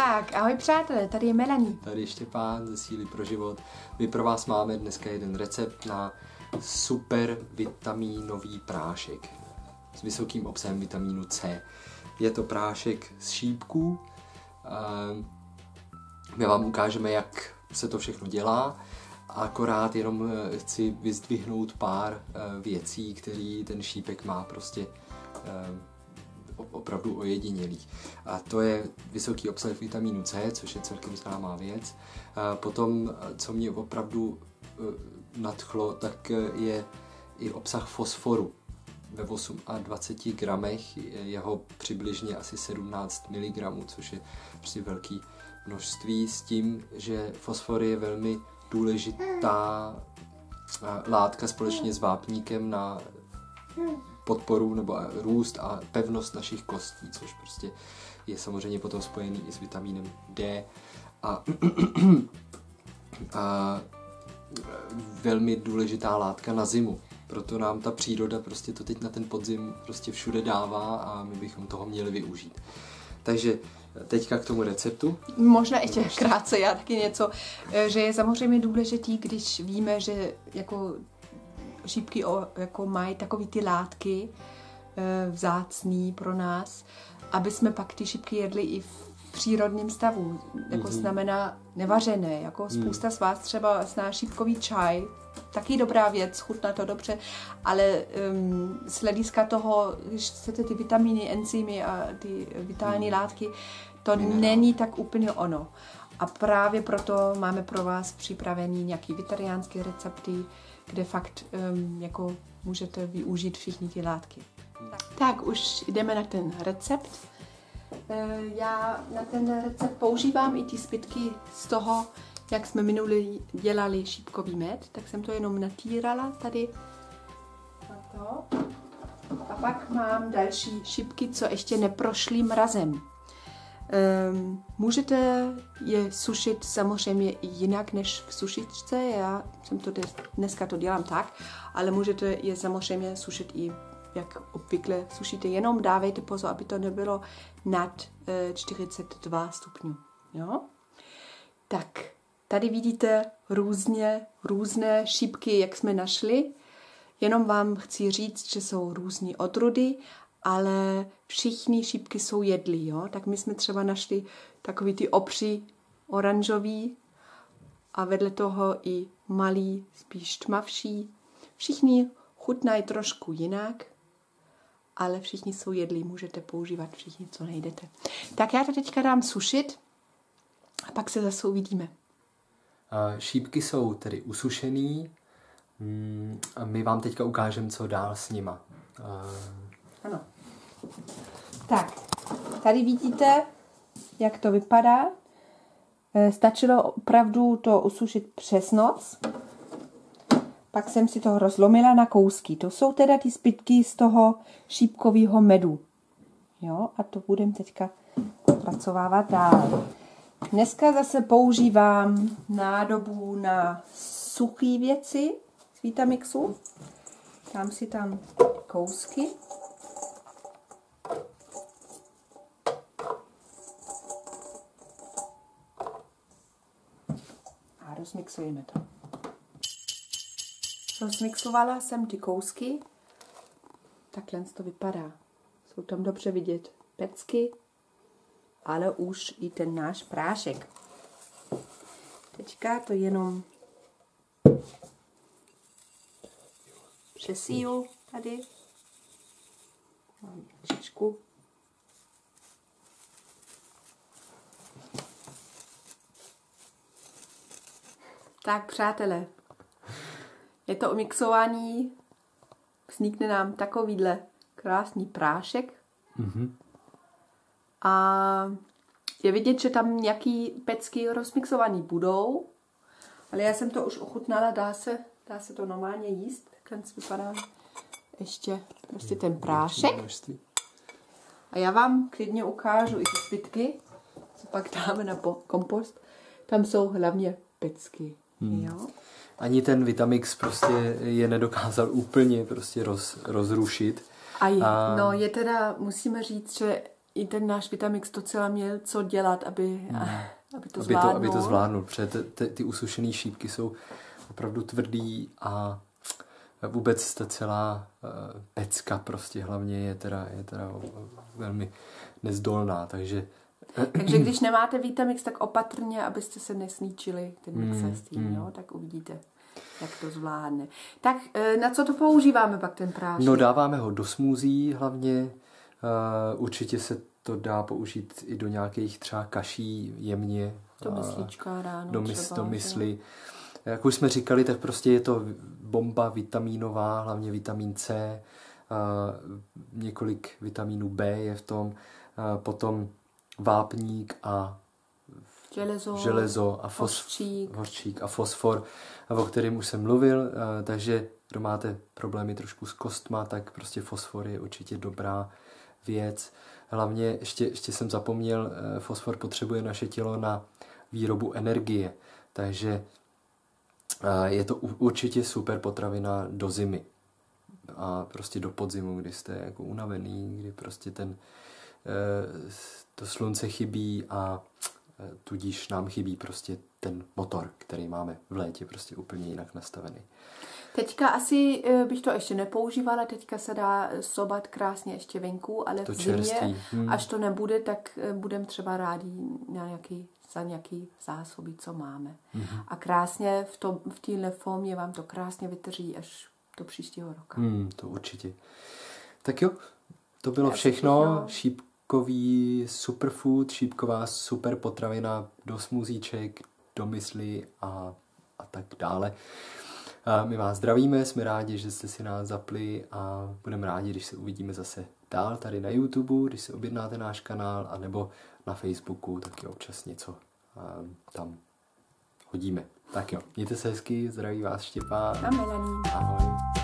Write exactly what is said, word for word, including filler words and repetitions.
Tak, ahoj přátelé, tady je Melanie. Tady je Štěpán ze Síly pro život. My pro vás máme dneska jeden recept na super vitaminový prášek s vysokým obsahem vitamínu C. Je to prášek z šípků. My vám ukážeme, jak se to všechno dělá. Akorát jenom chci vyzdvihnout pár věcí, které ten šípek má prostě opravdu ojedinělý. A to je vysoký obsah vitamínu C, což je celkem známá věc. A potom, co mě opravdu nadchlo, tak je i obsah fosforu. Ve dvaceti osmi gramech jeho přibližně asi sedmnáct miligramů, což je prostě velké množství, s tím, že fosfor je velmi důležitá látka společně s vápníkem na podporu nebo růst a pevnost našich kostí, což prostě je samozřejmě potom spojený i s vitamínem D a, a velmi důležitá látka na zimu. Proto nám ta příroda prostě to teď na ten podzim prostě všude dává a my bychom toho měli využít. Takže teďka k tomu receptu. Možná ještě krátce, já taky něco, že je samozřejmě důležitý, když víme, že jako šípky o, jako mají takový ty látky e, vzácný pro nás, aby jsme pak ty šípky jedli i v přírodním stavu, jako mm-hmm. znamená nevařené, jako spousta mm. z vás třeba zná šípkový čaj, taky dobrá věc, chutná to dobře, ale um, z hlediska toho, když chcete ty vitamíny, enzymy a ty vitální mm. látky, to Minerál. Není tak úplně ono. A právě proto máme pro vás připravený nějaký vegetariánské recepty, kde fakt um, jako můžete využít všichni ty látky. Tak, tak už jdeme na ten recept. E, já na ten recept používám i ty zbytky z toho, jak jsme minule dělali šípkový med, tak jsem to jenom natírala tady na to. A pak mám další šípky, co ještě neprošly mrazem. Um, můžete je sušit samozřejmě i jinak než v sušičce, já jsem to dnes, dneska to dělám tak, ale můžete je samozřejmě sušit i jak obvykle sušíte, jenom dávejte pozor, aby to nebylo nad uh, čtyřicet dva stupňů. Jo? Tak, tady vidíte různě, různé šípky, jak jsme našli, jenom vám chci říct, že jsou různý odrůdy, ale všichni šípky jsou jedlí, jo? Tak my jsme třeba našli takový ty obří oranžový a vedle toho i malý, spíš tmavší. Všichni chutnají trošku jinak, ale všichni jsou jedlí, můžete používat všichni, co najdete. Tak já to teďka dám sušit a pak se zase uvidíme. Šípky jsou tedy usušený a my vám teďka ukážeme, co dál s nima. Ano. Tak, tady vidíte, jak to vypadá. Stačilo opravdu to usušit přes noc. Pak jsem si to rozlomila na kousky. To jsou teda ty zbytky z toho šípkového medu. Jo, a to budeme teďka zpracovávat dál. Dneska zase používám nádobu na suché věci z Vitamixu. Dám si tam kousky. Rozmixujeme to. Rozmixovala jsem ty kousky. Takhle to vypadá. Jsou tam dobře vidět pecky, ale už i ten náš prášek. Teďka to jenom přesiju tady. Mám čičku. Tak, přátelé, je to omixování, vznikne nám takovýhle krásný prášek. Mm-hmm. A je vidět, že tam nějaký pecky rozmixovaný budou, ale já jsem to už ochutnala, dá se, dá se to normálně jíst. Takhle vypadá ještě prostě ten prášek. A já vám klidně ukážu i ty zbytky, co pak dáme na kompost. Tam jsou hlavně pecky. Hmm. Jo? Ani ten Vitamix prostě je nedokázal úplně prostě roz, rozrušit. A je, a... no je teda, musíme říct, že i ten náš Vitamix docela měl co dělat, aby, hmm. aby to aby zvládnul. To, aby to zvládnul, protože ty, ty, ty usušené šípky jsou opravdu tvrdý a vůbec ta celá uh, pecka prostě hlavně je teda, je teda velmi nezdolná, takže... Takže když nemáte Vitamix, tak opatrně, abyste se nesníčili ten mixer mm, s tím, mm. jo, tak uvidíte, jak to zvládne. Tak na co to používáme pak ten prášek? No dáváme ho do smoothie hlavně, uh, určitě se to dá použít i do nějakých třeba kaší jemně. Do myslíčka ráno do, mys, třeba, do mysli. Jak už jsme říkali, tak prostě je to bomba vitamínová, hlavně vitamin C, uh, několik vitamínů B je v tom, uh, potom vápník a železo, železo a fos, hořčík. hořčík a fosfor, o kterém už jsem mluvil, uh, takže kdo máte problémy trošku s kostma, tak prostě fosfor je určitě dobrá věc. Hlavně ještě, ještě jsem zapomněl, uh, fosfor potřebuje naše tělo na výrobu energie, takže je to určitě super potravina do zimy a prostě do podzimu, kdy jste jako unavený, kdy prostě ten, to slunce chybí a tudíž nám chybí prostě ten motor, který máme v létě prostě úplně jinak nastavený. Teďka asi bych to ještě nepoužívala, teďka se dá sobat krásně ještě venku, ale to v zimě, čerství. Hmm. až to nebude, tak budeme třeba rádi na nějaký, za nějaký zásoby, co máme. Hmm. A krásně v, to, v téhle formě vám to krásně vytrží až do příštího roka. Hmm, to určitě. Tak jo, to bylo všechno. všechno. Šípkový superfood, šípková super potravina do smuzíček, do mysli a, a tak dále. A my vás zdravíme, jsme rádi, že jste si nás zapli a budeme rádi, když se uvidíme zase dál tady na YouTube, když si objednáte náš kanál, anebo na Facebooku, taky občas něco tam hodíme. Tak jo, mějte se hezky, zdraví vás Štěpán. A Melanie. Ahoj.